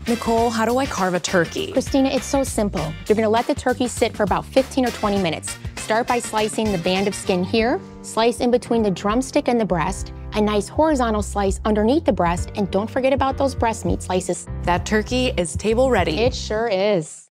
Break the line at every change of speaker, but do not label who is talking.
Nicole, how do I carve a turkey?
Christina, it's so simple. You're gonna let the turkey sit for about 15 or 20 minutes. Start by slicing the band of skin here, slice in between the drumstick and the breast, a nice horizontal slice underneath the breast, and don't forget about those breast meat slices.
That turkey is table ready.
It sure is.